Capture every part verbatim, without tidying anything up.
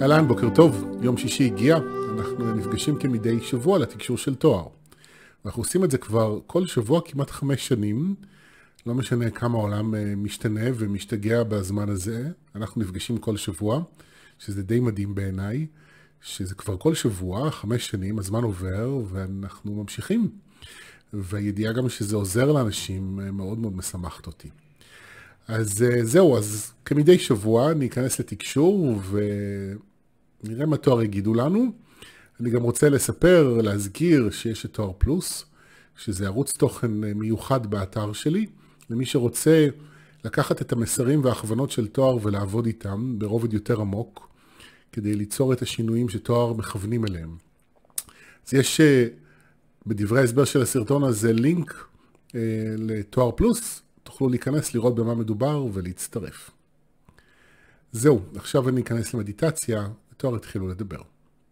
אהלן, בוקר טוב, יום שישי הגיע, אנחנו נפגשים כמדי שבוע לתקשור של תואר. אנחנו עושים את זה כבר כל שבוע כמעט חמש שנים, לא משנה כמה העולם משתנה ומשתגע בזמן הזה, אנחנו נפגשים כל שבוע, שזה די מדהים בעיניי, שזה כבר כל שבוע, חמש שנים, הזמן עובר ואנחנו ממשיכים. והידיעה גם שזה עוזר לאנשים מאוד מאוד משמחת אותי. אז זהו, אז כמדי שבוע אני אכנס לתקשור ונראה מה תואר יגידו לנו. אני גם רוצה לספר, להזכיר שיש את תואר פלוס, שזה ערוץ תוכן מיוחד באתר שלי, למי שרוצה לקחת את המסרים וההכוונות של תואר ולעבוד איתם ברובד יותר עמוק, כדי ליצור את השינויים שתואר מכוונים אליהם. אז יש בדברי ההסבר של הסרטון הזה לינק אה, לתואר פלוס, תוכלו להיכנס, לראות במה מדובר ולהצטרף. זהו, עכשיו אני אכנס למדיטציה, ותואר התחילו לדבר.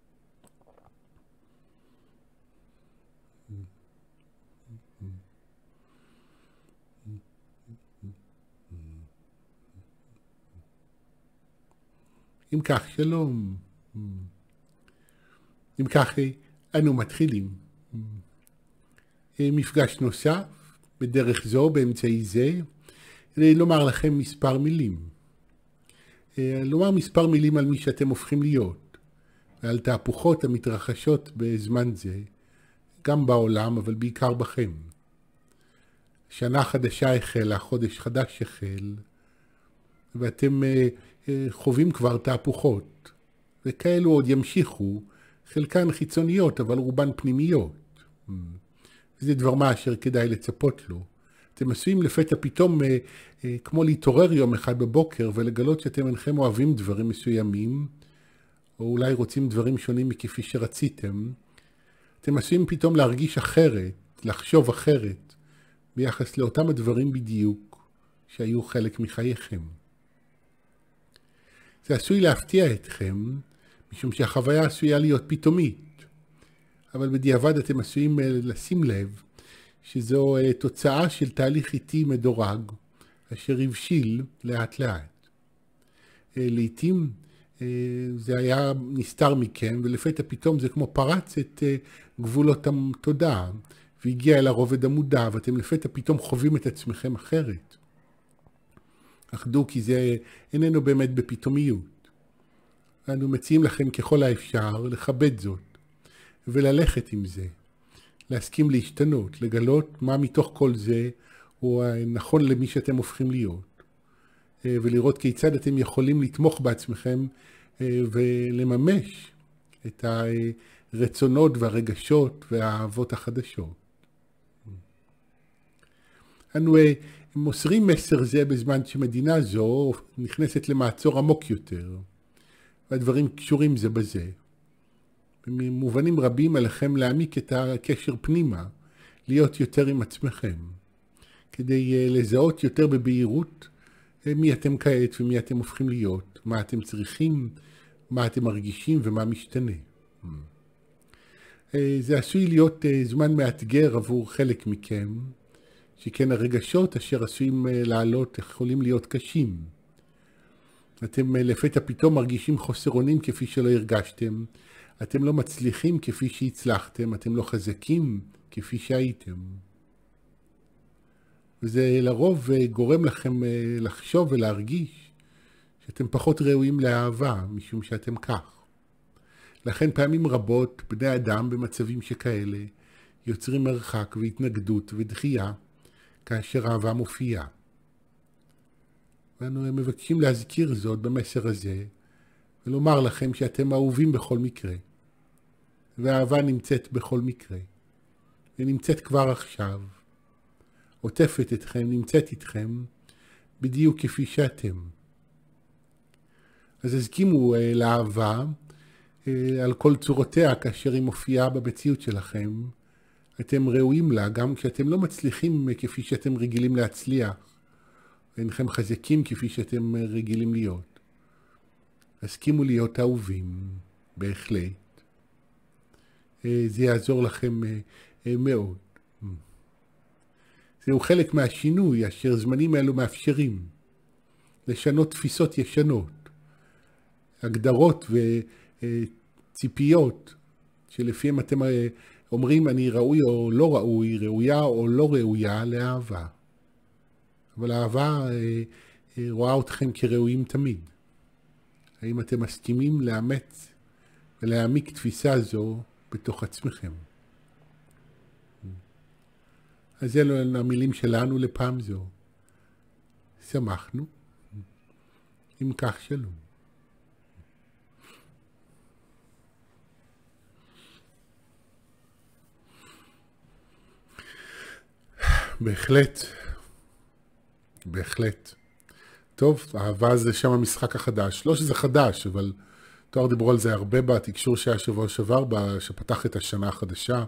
אם כך, שלום. אם כך, אנו מתחילים. מפגש נוסף, בדרך זו, באמצעי זה, לומר לכם מספר מילים. לומר מספר מילים על מי שאתם הופכים להיות, ועל תהפוכות המתרחשות בזמן זה, גם בעולם, אבל בעיקר בכם. שנה חדשה החלה, חודש חדש החל, ואתם חווים כבר תהפוכות, וכאלו עוד ימשיכו, חלקן חיצוניות, אבל רובן פנימיות. זה דבר מה אשר כדאי לצפות לו. אתם עשויים לפתע פתאום אה, אה, כמו להתעורר יום אחד בבוקר ולגלות שאתם אינכם אוהבים דברים מסוימים, או אולי רוצים דברים שונים מכפי שרציתם. אתם עשויים פתאום להרגיש אחרת, לחשוב אחרת, ביחס לאותם הדברים בדיוק שהיו חלק מחייכם. זה עשוי להפתיע אתכם, משום שהחוויה עשויה להיות פתאומית. אבל בדיעבד אתם עשויים לשים לב שזו תוצאה של תהליך איטי מדורג, אשר הבשיל לאט לאט. לעתים זה היה נסתר מכם, ולפתע פתאום זה כמו פרץ את גבולות התודעה, והגיע אל הרובד המודע, ואתם לפתע פתאום חווים את עצמכם אחרת. אחדו כי זה איננו באמת בפתאומיות. אנו מציעים לכם ככל האפשר לכבד זאת, וללכת עם זה, להסכים להשתנות, לגלות מה מתוך כל זה הוא נכון למי שאתם הופכים להיות, ולראות כיצד אתם יכולים לתמוך בעצמכם ולממש את הרצונות והרגשות והאהבות החדשות. אנו מוסרים מסר זה בזמן שמדינה זו נכנסת למעצור עמוק יותר, והדברים קשורים זה בזה. במובנים רבים עליכם להעמיק את הקשר פנימה, להיות יותר עם עצמכם, כדי לזהות יותר בבהירות מי אתם כעת ומי אתם הופכים להיות, מה אתם צריכים, מה אתם מרגישים ומה משתנה. זה עשוי להיות זמן מאתגר עבור חלק מכם, שכן הרגשות אשר עשויים לעלות יכולים להיות קשים. אתם לפתע פתאום מרגישים חוסר אונים כפי שלא הרגשתם, אתם לא מצליחים כפי שהצלחתם, אתם לא חזקים כפי שהייתם. וזה לרוב גורם לכם לחשוב ולהרגיש שאתם פחות ראויים לאהבה, משום שאתם כך. לכן פעמים רבות בני אדם במצבים שכאלה יוצרים מרחק והתנגדות ודחייה כאשר אהבה מופיעה. ואנו מבקשים להזכיר זאת במסר הזה, ולומר לכם שאתם אהובים בכל מקרה. והאהבה נמצאת בכל מקרה. ונמצאת כבר עכשיו. עוטפת אתכם, נמצאת איתכם, בדיוק כפי שאתם. אז הסכימו אה, לאהבה אה, על כל צורותיה כאשר היא מופיעה במציאות שלכם. אתם ראויים לה גם כשאתם לא מצליחים כפי שאתם רגילים להצליח. ואינכם חזקים כפי שאתם רגילים להיות. הסכימו להיות אהובים, בהחלט. זה יעזור לכם מאוד. זהו חלק מהשינוי אשר זמנים אלו מאפשרים. לשנות תפיסות ישנות. הגדרות וציפיות, שלפיהם אתם אומרים אני ראוי או לא ראוי, ראויה או לא ראויה לאהבה. אבל האהבה רואה אתכם כראויים תמיד. האם אתם מסכימים לאמץ ולהעמיק תפיסה זו בתוך עצמכם? אז אלו המילים שלנו לפעם זו. שמחנו. אם כך שלום. בהחלט. בהחלט. טוב, אהבה זה שם המשחק החדש. לא שזה חדש, אבל תואר דיברו על זה הרבה בתקשור שהיה שבוע שעבר, שפתח את השנה החדשה,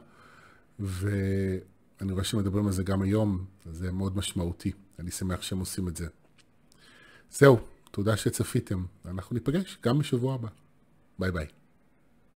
ואני רואה שמדברים על זה גם היום, זה מאוד משמעותי. אני שמח שהם עושים את זה. זהו, תודה שצפיתם. אנחנו ניפגש גם בשבוע הבא. ביי ביי.